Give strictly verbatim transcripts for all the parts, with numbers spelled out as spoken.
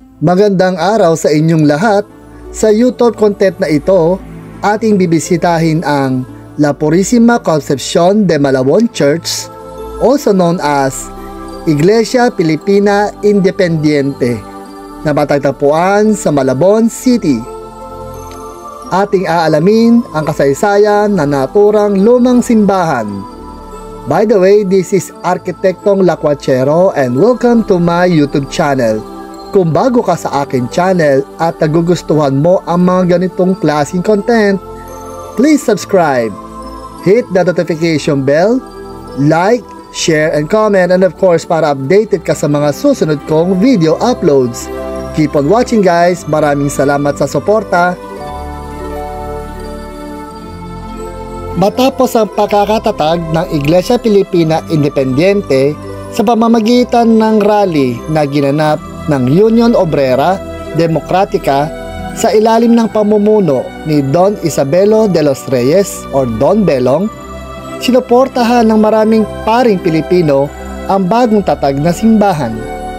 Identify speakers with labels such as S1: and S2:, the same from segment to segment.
S1: Magandang araw sa inyong lahat. Sa YouTube content na ito, ating bibisitahin ang La Purísima Concepcion de Malabon Church, also known as Iglesia Pilipina Independiente, na matatagpuan sa Malabon City. Ating aalamin ang kasaysayan na naturang lumang simbahan. By the way, this is Arquitectong Lacuachero and welcome to my YouTube channel. Kung bago ka sa akin channel at nagugustuhan mo ang mga ganitong klaseng content, please subscribe, hit the notification bell, like, share, and comment, and of course para updated ka sa mga susunod kong video uploads. Keep on watching guys, maraming salamat sa suporta. Matapos ang pagkakatatag ng Iglesia Pilipina Independiente sa pamamagitan ng rally na ginanap ng Union Obrera Democratica sa ilalim ng pamumuno ni Don Isabelo de los Reyes or Don Belong, sinuportahan ng maraming paring Pilipino ang bagong tatag na simbahan.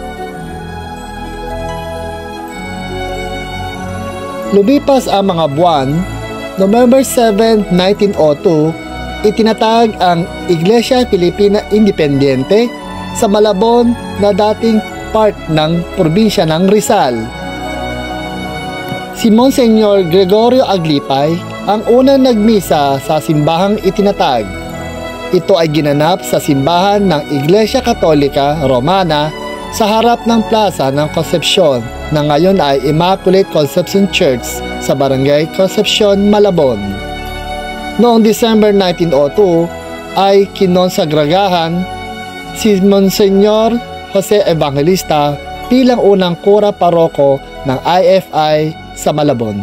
S1: Lumipas ang mga buwan, November seventh, nineteen oh two, itinatag ang Iglesia Pilipina Independiente sa Malabon na dating part ng probinsya ng Rizal. Si Monsignor Gregorio Aglipay ang unang nagmisa sa simbahang itinatag. Ito ay ginanap sa simbahan ng Iglesia Katolika Romana sa harap ng plaza ng Concepcion na ngayon ay Immaculate Conception Church sa Barangay Concepcion, Malabon. Noong December nineteen oh two ay kinonsagragahan si Monsignor Jose Evangelista bilang unang kura paroko ng I F I sa Malabon.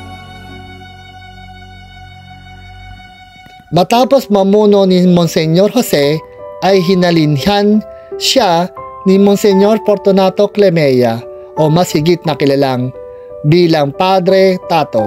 S1: Matapos mamuno ni Monsignor Jose ay hinalinhan siya ni Monsignor Fortunato Clemea o mas higit na kilalang bilang Padre Tato.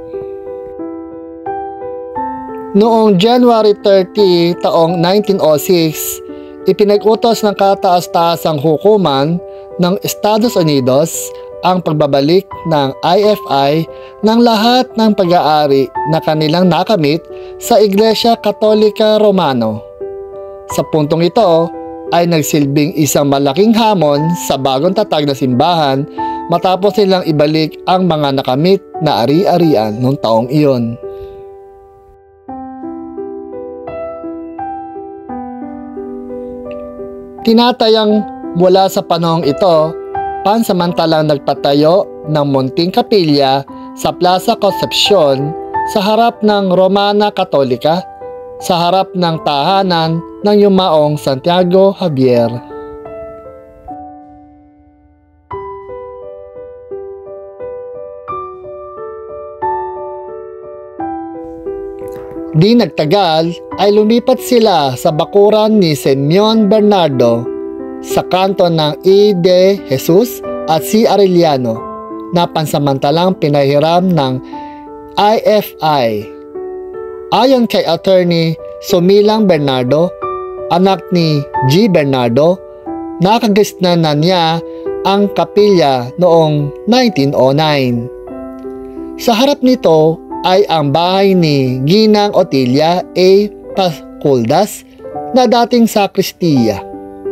S1: Noong January thirtieth taong nineteen oh six, ipinag-utos ng kataas-taasang hukuman ng Estados Unidos ang pagbabalik ng I F I ng lahat ng pag-aari na kanilang nakamit sa Iglesia Katolika Romano. Sa puntong ito ay nagsilbing isang malaking hamon sa bagong tatag na simbahan matapos nilang ibalik ang mga nakamit na ari-arian noong taong iyon. Tinatayang mula sa panahong ito, pansamantalang nagpatayo ng munting kapilya sa Plaza Concepcion sa harap ng Romana Katolika, sa harap ng tahanan ng yumaong Santiago Javier. Di nagtagal ay lumipat sila sa bakuran ni Simeon Bernardo sa kanto ng E. de Jesus at C. Arellano na pansamantalang pinahiram ng I F I. Ayon kay Attorney Sumilang Bernardo, anak ni G. Bernardo, nakagisnan na niya ang kapilya noong nineteen oh nine. Sa harap nito ay ang bahay ni Ginang Otilia A. Pasculdas na dating sakristiya.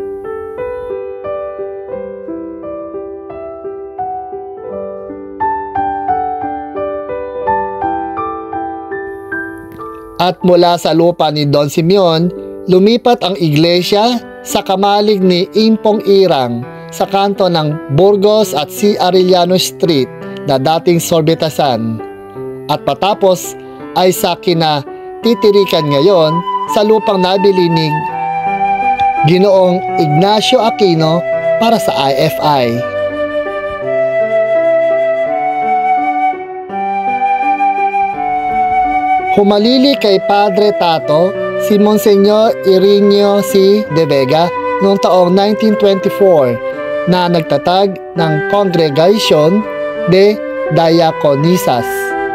S1: At mula sa lupa ni Don Simeon, lumipat ang iglesia sa kamalig ni Impong Irang sa kanto ng Burgos at C. Arellano Street na dating Sorbetasan. At patapos ay sa kinatitirikan ngayon sa lupang nabili ni Ginoong Ignacio Aquino para sa I F I. Humalili kay Padre Tato si Monsignor Irineo C. de Vega noong taong nineteen twenty-four na nagtatag ng Congregation de Diaconisas.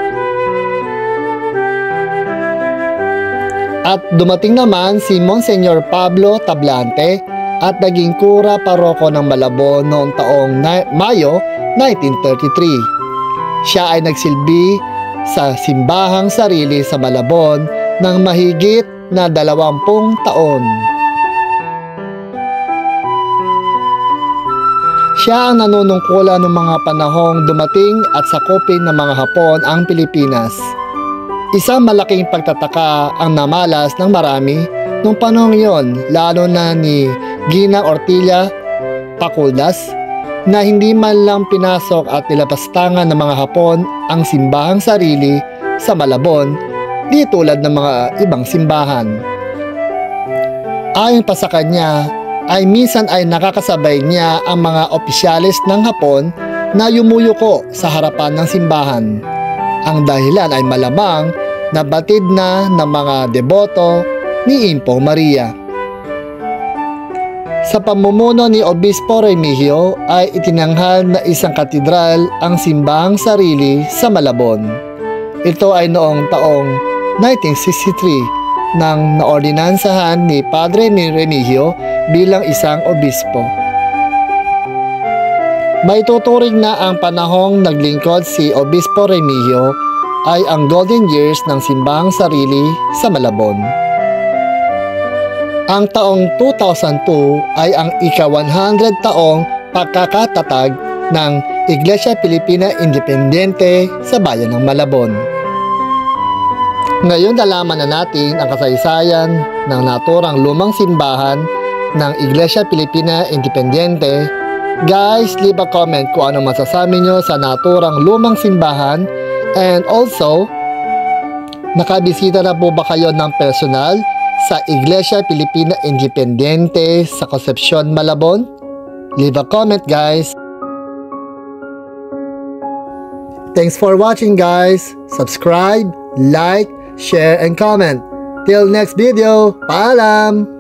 S1: At dumating naman si Monsignor Pablo Tablante at naging kura paroko ng Malabon noong taong Mayo nineteen thirty-three. Siya ay nagsilbi sa simbahang sarili sa Malabon ng mahigit na dalawampung taon. Siya ang nanunungkulan ng mga panahong dumating at sakupin ng mga Hapon ang Pilipinas. Isang malaking pagtataka ang namalas ng marami nung panahong yon, lalo na ni Ginang Ortilla Paculdas, na hindi man lang pinasok at nilapastangan ng mga Hapon ang simbahang sarili sa Malabon, di tulad ng mga ibang simbahan. Ayon pa sa kanya, ay minsan ay nakakasabay niya ang mga opisyalis ng Hapon na yumuyuko sa harapan ng simbahan. Ang dahilan ay malamang na batid na ng mga deboto ni Impong Maria. Sa pamumuno ni Obispo Remigio ay itinanghal na isang katedral ang simbahang sarili sa Malabon. Ito ay noong taong nineteen sixty-three nang naordinansahan ni Padre Remigio bilang isang obispo. Maituturing na ang panahong naglingkod si Obispo Remigio ay ang golden years ng simbahang sarili sa Malabon. Ang taong two thousand two ay ang ika-one hundred taong pagkakatatag ng Iglesia Pilipina Independiente sa bayan ng Malabon. Ngayon nalaman na natin ang kasaysayan ng naturang lumang simbahan ng Iglesia Pilipina Independiente. Guys, leave a comment kung ano masasabi nyo sa naturang lumang simbahan, and also, nakabisita na po ba kayo ng personal sa Iglesia Pilipina Independiente sa Concepcion, Malabon? Leave a comment, guys. Thanks for watching, guys. Subscribe, like, share, and comment. Till next video, paalam!